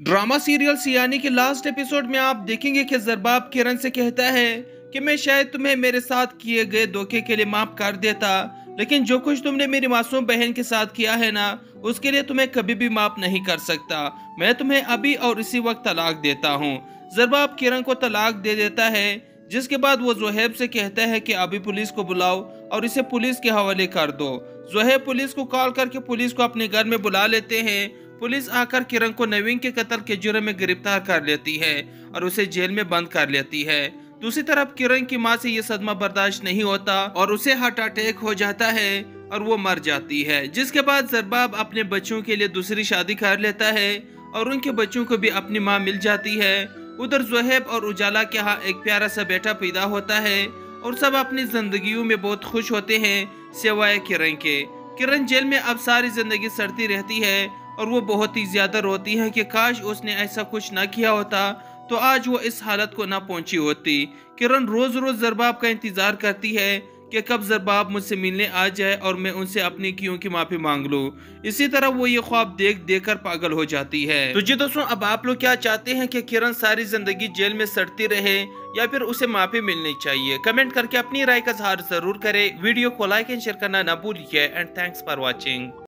Drama serial सियानी के last episode में आप देखेंगे कि ज़रबाब किरण से कहता है कि मैं शायद तुम्हें मेरे साथ किए गए धोखे के लिए माफ कर देता, लेकिन जो कुछ तुमने मेरी मासूम बहन के साथ किया है ना, उसके लिए तुम्हें कभी भी माफ नहीं कर सकता। मैं तुम्हें अभी और इसी वक्त तलाक देता हूँ। ज़रबाब किरण को तलाक दे देता है, जिसके बाद वो ज़ोहैब से कहता है कि अभी पुलिस को बुलाओ और इसे पुलिस के हवाले कर दो। ज़ोहैब पुलिस को कॉल करके पुलिस को अपने घर में बुला लेते हैं। पुलिस आकर किरण को नवीन के कत्ल के जुर्म में गिरफ्तार कर लेती है और उसे जेल में बंद कर लेती है। दूसरी तरफ किरण की मां से ये सदमा बर्दाश्त नहीं होता और उसे हार्ट अटैक हो जाता है और वो मर जाती है, जिसके बाद ज़रबाब अपने बच्चों के लिए दूसरी शादी कर लेता है और उनके बच्चों को भी अपनी माँ मिल जाती है। उधर ज़ोहैब और उजाला के यहाँ एक प्यारा सा बेटा पैदा होता है और सब अपनी जिंदगियों में बहुत खुश होते हैं सिवाय किरण के। किरण जेल में अब सारी जिंदगी सड़ती रहती है और वो बहुत ही ज्यादा रोती है कि काश उसने ऐसा कुछ ना किया होता तो आज वो इस हालत को ना पहुंची होती। किरण रोज रोज ज़रबाब का इंतजार करती है कि कब ज़रबाब मुझसे मिलने आ जाए और मैं उनसे अपनी कियों की माफी मांग लूं। इसी तरह वो ये ख्वाब देख देख कर पागल हो जाती है। तो जी दोस्तों, अब आप लोग क्या चाहते हैं कि किरण सारी जिंदगी जेल में सड़ती रहे या फिर उसे माफी मिलनी चाहिए? कमेंट करके अपनी राय का इजहार जरूर करें। वीडियो को लाइक एंड शेयर करना ना भूलिए एंड थैंक्स फॉर वॉचिंग।